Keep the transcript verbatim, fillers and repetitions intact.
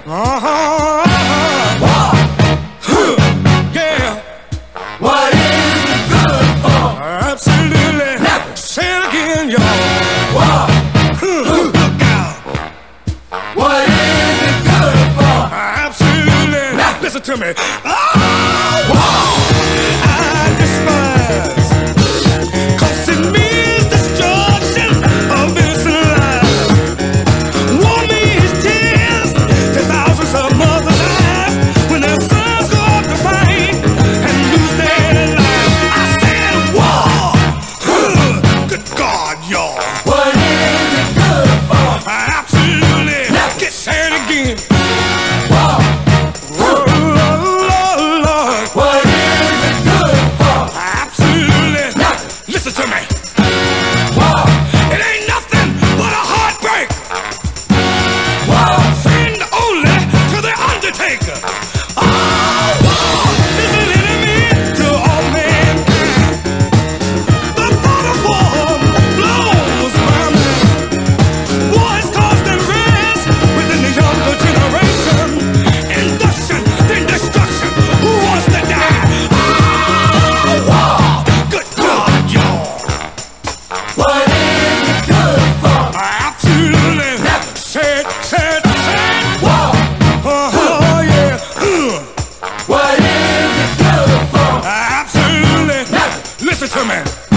Uh-huh. War. Huh. Yeah. What is it good for? Absolutely. Never. Say it again, y'all. War. Huh. Look out. What is it good for? Absolutely. Never. Listen to me. Oh, War. I despise. 'Cause it means destruction of innocent lives. War means tears to thousands of mothers' eyes when their sons go off to fight and lose their lives. I said war. Huh. Good God, y'all. What is it good for? Absolutely. Never. Get said again. War. Oh, Lord, Lord. What is it good for? Absolutely. Never. Listen to me. War. It ain't nothing but a heartbreak. War. Friend only to the undertaker. Oh, war is an enemy to all mankind. The thought of war blows my mind. War has caused unrest within the younger generation. Induction, then destruction. Who wants to die? Oh, war. Good God, y'all. What is it good for? Absolutely. Said, said, said. War. Oh, yeah. Uh, What is it good for? Absolutely. Never. Listen to me.